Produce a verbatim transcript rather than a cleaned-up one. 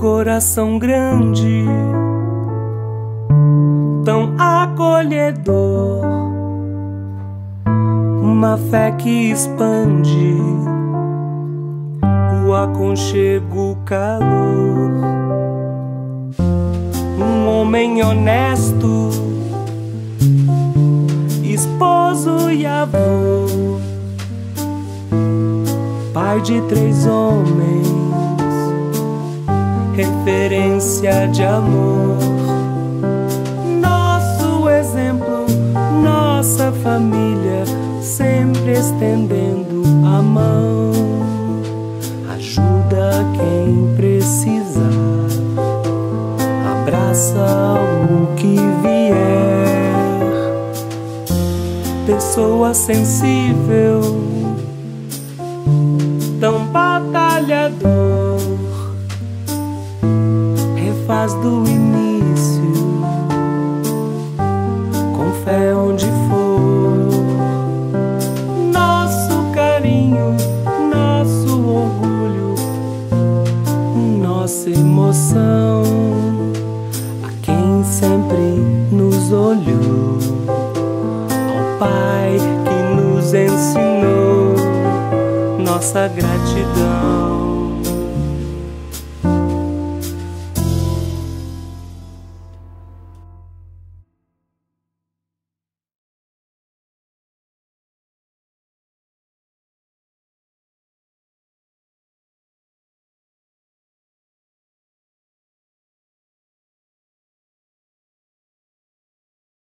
coração grande, tão acolhedor, uma fé que expande o aconchego, o calor. Um homem honesto, esposo e avô, pai de três homens, referência de amor. Nosso exemplo, nossa família, sempre estendendo a mão. Ajuda quem precisar, abraça o que vier. Pessoa sensível, tão batalhador, refaz do início, com fé onde for. Nosso carinho, nosso orgulho, nossa emoção, a quem sempre nos olhou, ao Pai que nos ensinou, nossa gratidão.